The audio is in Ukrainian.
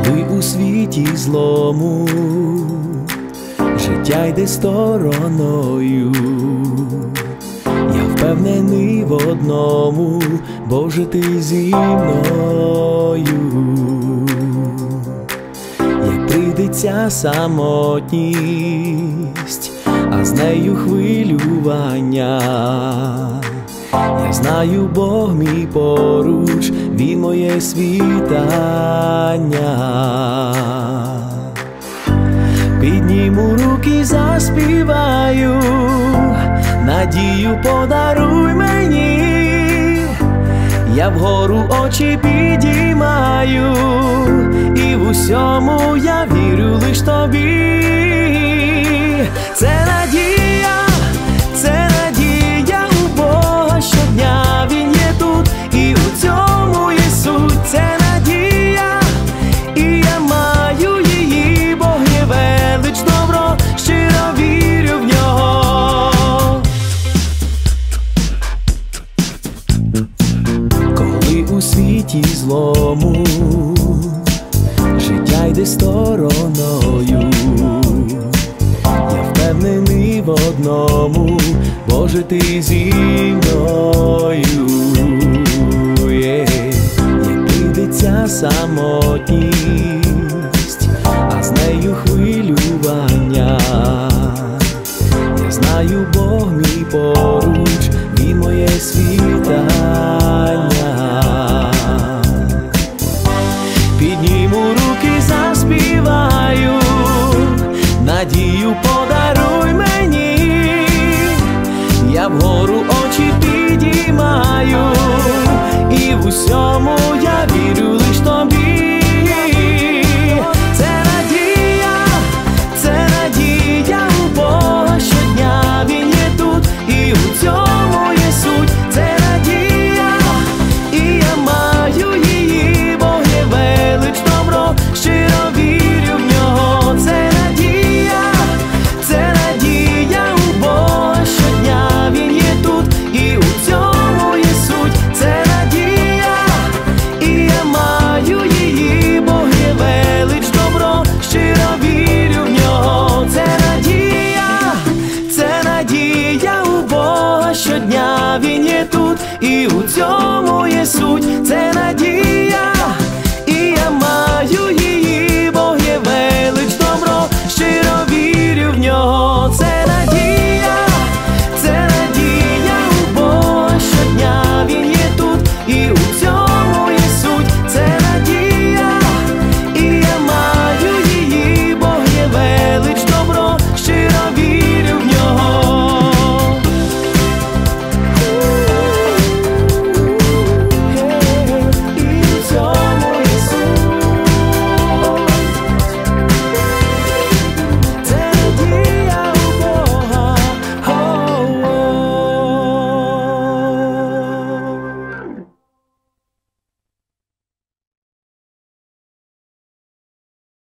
Коли у світі злому життя йде стороною, я впевнений в одному, Боже, ти зі мною. Як прийдеться самотність, а з нею хвилювання, я знаю, Бог мій поруч, Він моє світання. Підніму руки, заспіваю, надію подаруй мені, я вгору очі підіймаю, і в усьому я вірю лиш тобі. Це надія у Бога щодня, Він є тут, і у цьому є суть. Це надія, і я маю її, Бог є велич, добро, щиро вірю в нього. Коли у світі злому життя йде стороною, я впевнений в одному, Боже, ти зі мною. Як прийдеться самотність, а з нею хвилювання, я знаю, Бог мій поруч, Він моє світання. Підніму руки, заспіваю, надію подаруй мені, я вгору очі підіймаю, і в усьому я